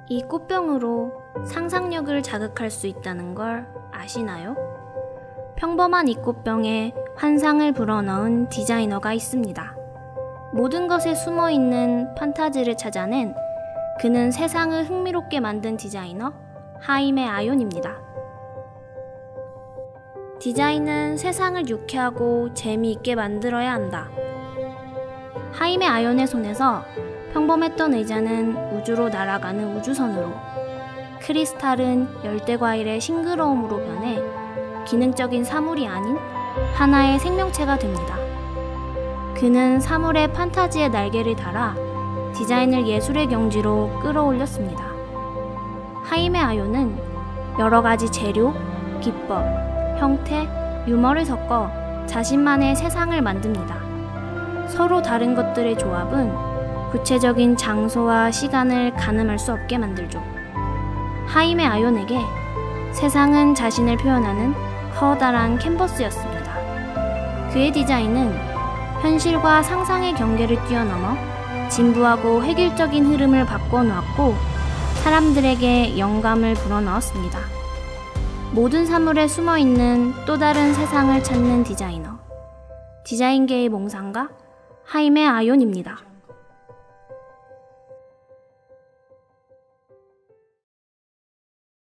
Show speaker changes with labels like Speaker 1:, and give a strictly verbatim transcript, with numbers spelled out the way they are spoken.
Speaker 1: 이 꽃병으로 상상력을 자극할 수 있다는 걸 아시나요? 평범한 이 꽃병에 환상을 불어넣은 디자이너가 있습니다. 모든 것에 숨어있는 판타지를 찾아낸 그는 세상을 흥미롭게 만든 디자이너 하임에 아욘입니다. 디자인은 세상을 유쾌하고 재미있게 만들어야 한다. 하임에 아욘의 손에서 평범했던 의자는 우주로 날아가는 우주선으로, 크리스탈은 열대과일의 싱그러움으로 변해 기능적인 사물이 아닌 하나의 생명체가 됩니다. 그는 사물의 판타지의 날개를 달아 디자인을 예술의 경지로 끌어올렸습니다. 하임에 아욘은 여러 가지 재료, 기법, 형태, 유머를 섞어 자신만의 세상을 만듭니다. 서로 다른 것들의 조합은 구체적인 장소와 시간을 가늠할 수 없게 만들죠. 하임에 아욘에게 세상은 자신을 표현하는 커다란 캔버스였습니다. 그의 디자인은 현실과 상상의 경계를 뛰어넘어 진부하고 획일적인 흐름을 바꿔놓았고 사람들에게 영감을 불어넣었습니다. 모든 사물에 숨어있는 또 다른 세상을 찾는 디자이너, 디자인계의 몽상가 하임에 아욘입니다.